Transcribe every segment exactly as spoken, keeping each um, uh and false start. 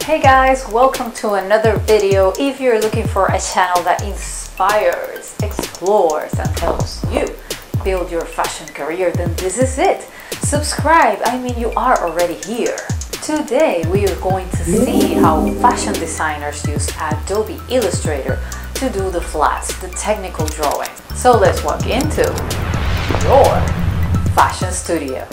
Hey guys, welcome to another video. If you're looking for a channel that inspires, explores, and helps you build your fashion career, then this is it. Subscribe, I mean you are already here. Today we are going to see how fashion designers use Adobe Illustrator to do the flats, the technical drawing. So let's walk into your fashion studio.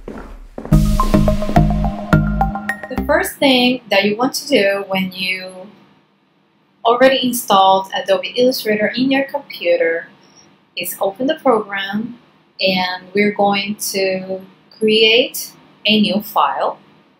The first thing that you want to do when you already installed Adobe Illustrator in your computer is open the program, and we're going to create a new file.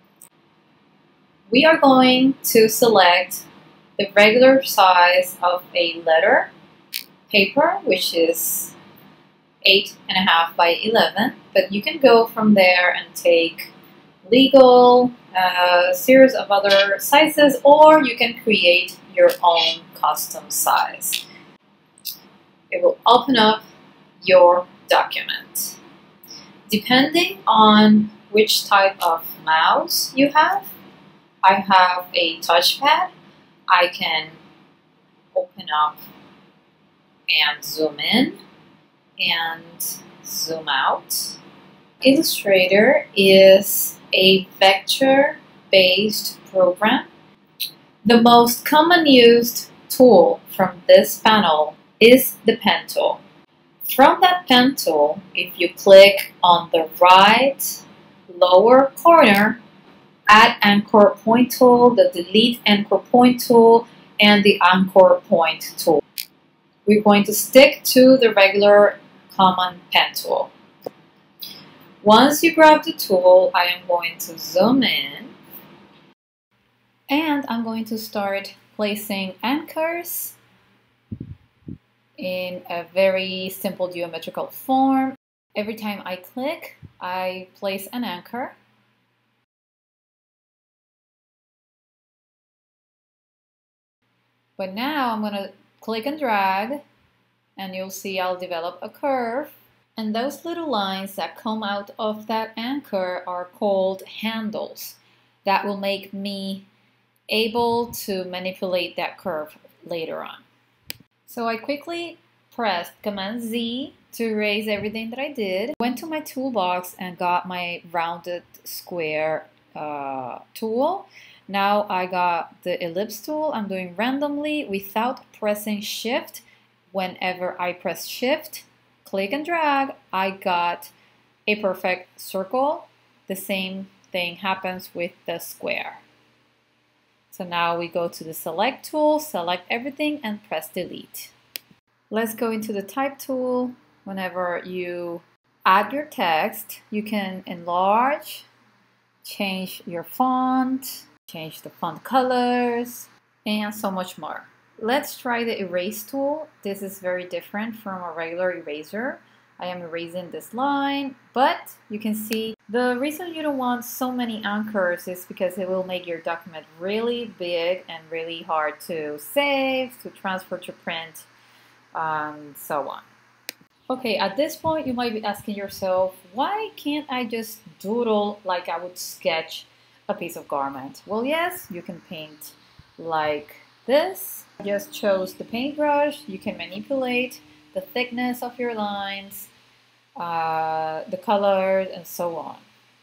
We are going to select the regular size of a letter paper, which is eight and a half by eleven, but you can go from there and take legal, a series of other sizes, or you can create your own custom size. It will open up your document. Depending on which type of mouse you have, I have a touchpad. I can open up and zoom in and zoom out. Illustrator is a vector-based program. The most common used tool from this panel is the pen tool. From that pen tool, if you click on the right lower corner, add anchor point tool, the delete anchor point tool, and the anchor point tool. We're going to stick to the regular common pen tool. Once you grab the tool, I am going to zoom in, and I'm going to start placing anchors in a very simple geometrical form. Every time I click, I place an anchor. But now I'm going to click and drag, and you'll see I'll develop a curve. And those little lines that come out of that anchor are called handles. That will make me able to manipulate that curve later on. So I quickly pressed Command Z to erase everything that I did. Went to my toolbox and got my rounded square uh, tool. Now I got the ellipse tool. I'm doing randomly without pressing Shift. Whenever I press Shift, click and drag, I got a perfect circle. The same thing happens with the square. So now we go to the select tool, select everything, and press delete. Let's go into the type tool. Whenever you add your text, you can enlarge, change your font, change the font colors, and so much more. Let's try the erase tool. This is very different from a regular eraser. I am erasing this line, but you can see the reason you don't want so many anchors is because it will make your document really big and really hard to save, to transfer to print, and so on. Okay, at this point you might be asking yourself, why can't I just doodle like I would sketch a piece of garment? Well, yes, you can paint like this. I just chose the paintbrush. You can manipulate the thickness of your lines, uh, the colors, and so on.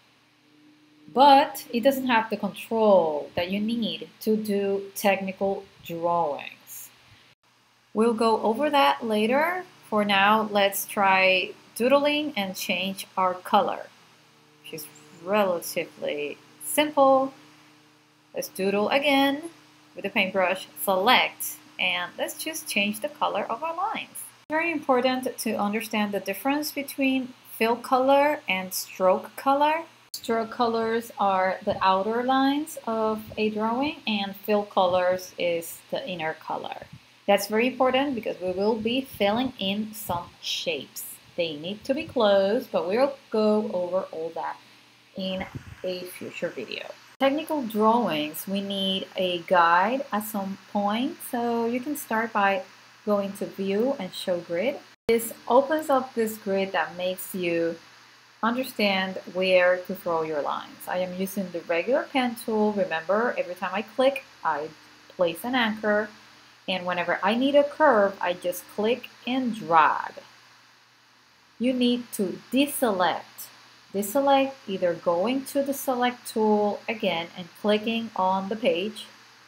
But it doesn't have the control that you need to do technical drawings. We'll go over that later. For now, let's try doodling and change our color, which is relatively simple. Let's doodle again with the paintbrush, select, and let's just change the color of our lines. It's very important to understand the difference between fill color and stroke color. Stroke colors are the outer lines of a drawing, and fill colors is the inner color. That's very important because we will be filling in some shapes. They need to be closed, but we'll go over all that in a future video. Technical drawings, we need a guide at some point, so you can start by going to View and Show Grid. This opens up this grid that makes you understand where to throw your lines. I am using the regular pen tool. Remember, every time I click, I place an anchor, and whenever I need a curve, I just click and drag. You need to deselect. Deselect, either going to the select tool again and clicking on the page.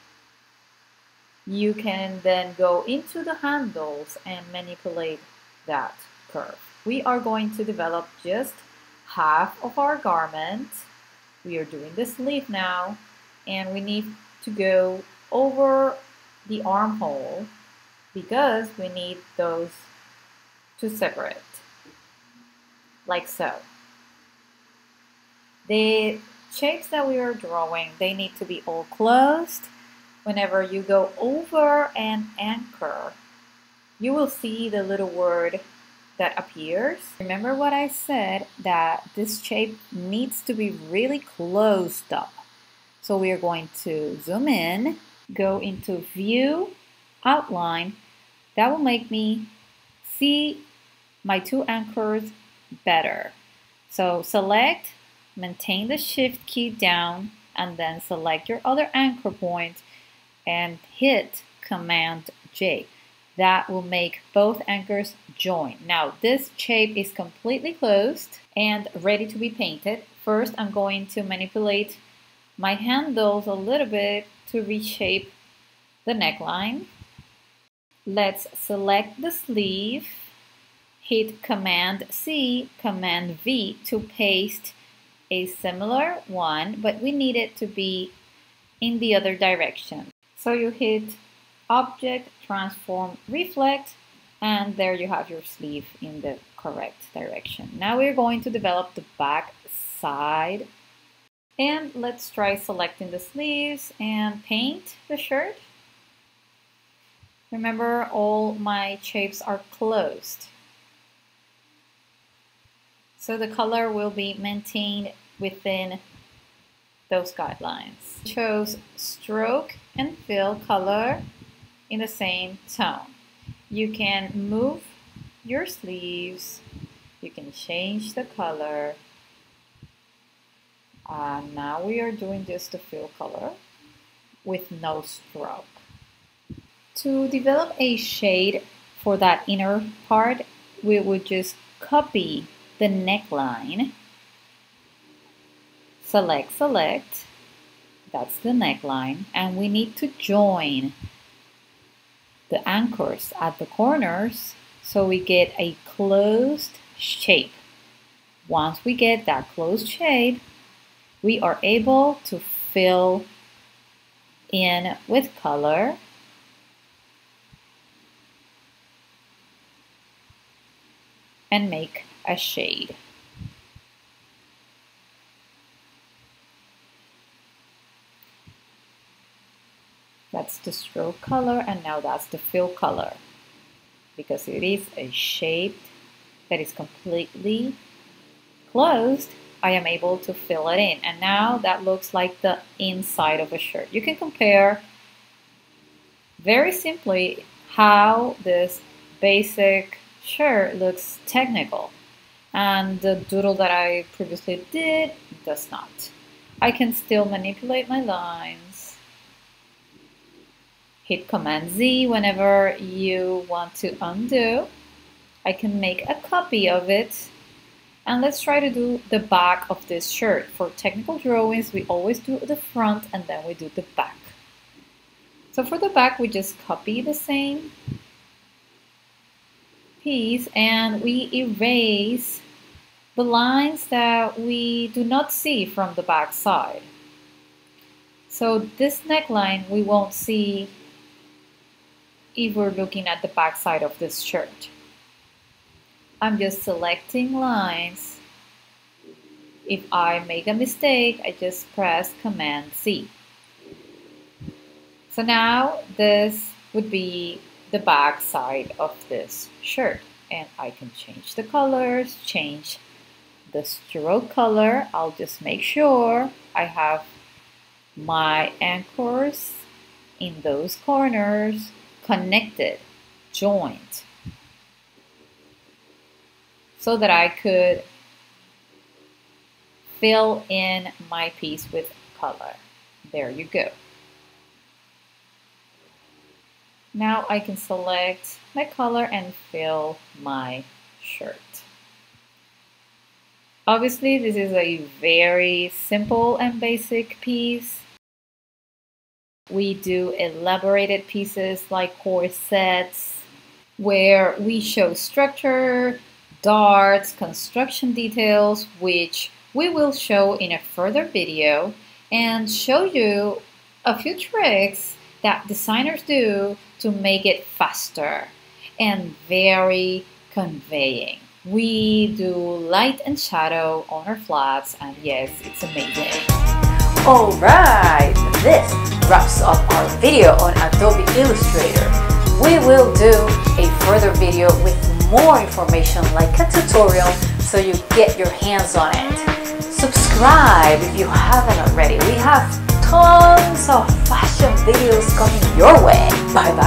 You can then go into the handles and manipulate that curve. We are going to develop just half of our garment. We are doing the sleeve now, and we need to go over the armhole because we need those to separate, like so. The shapes that we are drawing, they need to be all closed. Whenever you go over an anchor, you will see the little word that appears. Remember what I said, that this shape needs to be really closed up. So we are going to zoom in, go into View, Outline. That will make me see my two anchors better. So select, maintain the Shift key down, and then select your other anchor point and hit Command J. That will make both anchors join. Now this shape is completely closed and ready to be painted. First, I'm going to manipulate my handles a little bit to reshape the neckline. Let's select the sleeve, hit Command C, Command V to paste a similar one, but we need it to be in the other direction. So you hit Object, Transform, Reflect, and there you have your sleeve in the correct direction. Now we're going to develop the back side. And let's try selecting the sleeves and paint the shirt. Remember, all my shapes are closed, so the color will be maintained within those guidelines. Chose stroke and fill color in the same tone. You can move your sleeves, you can change the color. Uh, now we are doing just the fill color with no stroke. To develop a shade for that inner part, we would just copy the neckline. Select, select, that's the neckline, and we need to join the anchors at the corners so we get a closed shape. Once we get that closed shape, we are able to fill in with color and make a shade. That's the stroke color, and now that's the fill color. Because it is a shape that is completely closed, I am able to fill it in. And now that looks like the inside of a shirt. You can compare very simply how this basic shirt looks technical, and the doodle that I previously did does not. I can still manipulate my lines. Hit Command Z whenever you want to undo. I can make a copy of it. And let's try to do the back of this shirt. For technical drawings, we always do the front and then we do the back. So for the back, we just copy the same piece and we erase the lines that we do not see from the back side. So this neckline we won't see if we're looking at the back side of this shirt. I'm just selecting lines. If I make a mistake, I just press Command C. So now this would be the back side of this shirt, and I can change the colors, change the stroke color. I'll just make sure I have my anchors in those corners connected, joined, so that I could fill in my piece with color. There you go. Now I can select my color and fill my shirt. Obviously, this is a very simple and basic piece. We do elaborated pieces like corsets, where we show structure, darts, construction details, which we will show in a further video, and show you a few tricks that designers do to make it faster and very conveying. We do light and shadow on our flats, and yes, it's amazing. Alright, this wraps up our video on Adobe Illustrator. We will do a further video with more information like a tutorial so you get your hands on it. Subscribe if you haven't already. We have tons of fashion videos coming your way. Bye bye.